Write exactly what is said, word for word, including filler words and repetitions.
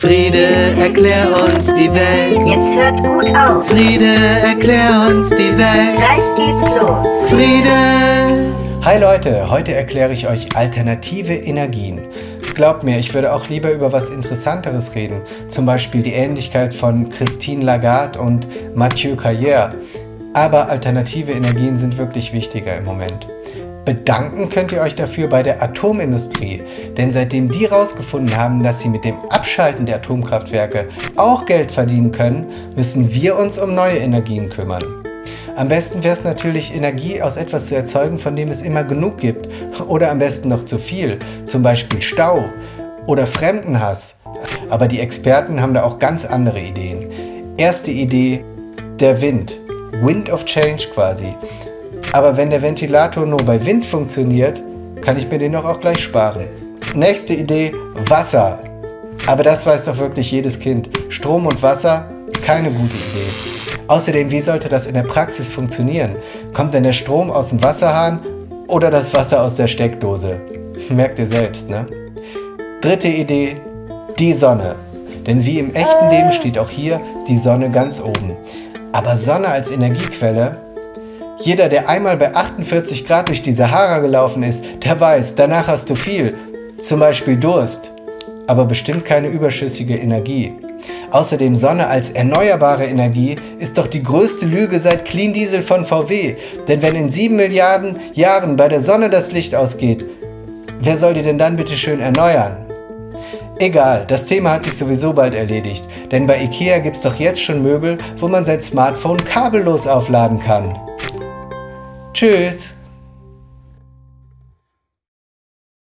Friede, erklär uns die Welt. Jetzt hört gut auf. Friede, erklär uns die Welt. Gleich geht's los. Friede. Hi Leute, heute erkläre ich euch alternative Energien. Glaubt mir, ich würde auch lieber über was Interessanteres reden, zum Beispiel die Ähnlichkeit von Christine Lagarde und Mathieu Carrière. Aber alternative Energien sind wirklich wichtiger im Moment. Bedanken könnt ihr euch dafür bei der Atomindustrie, denn seitdem die herausgefunden haben, dass sie mit dem Abschalten der Atomkraftwerke auch Geld verdienen können, müssen wir uns um neue Energien kümmern. Am besten wäre es natürlich, Energie aus etwas zu erzeugen, von dem es immer genug gibt, oder am besten noch zu viel, zum Beispiel Stau oder Fremdenhass. Aber die Experten haben da auch ganz andere Ideen. Erste Idee, der Wind. Wind of Change quasi. Aber wenn der Ventilator nur bei Wind funktioniert, kann ich mir den doch auch gleich sparen. Nächste Idee, Wasser. Aber das weiß doch wirklich jedes Kind. Strom und Wasser, keine gute Idee. Außerdem, wie sollte das in der Praxis funktionieren? Kommt denn der Strom aus dem Wasserhahn oder das Wasser aus der Steckdose? Merkt ihr selbst, ne? Dritte Idee, die Sonne. Denn wie im echten Leben steht auch hier die Sonne ganz oben. Aber Sonne als Energiequelle? Jeder, der einmal bei achtundvierzig Grad durch die Sahara gelaufen ist, der weiß, danach hast du viel, zum Beispiel Durst, aber bestimmt keine überschüssige Energie. Außerdem Sonne als erneuerbare Energie ist doch die größte Lüge seit Clean Diesel von V W. Denn wenn in sieben Milliarden Jahren bei der Sonne das Licht ausgeht, wer soll die denn dann bitte schön erneuern? Egal, das Thema hat sich sowieso bald erledigt, denn bei IKEA gibt es doch jetzt schon Möbel, wo man sein Smartphone kabellos aufladen kann. Tschüss!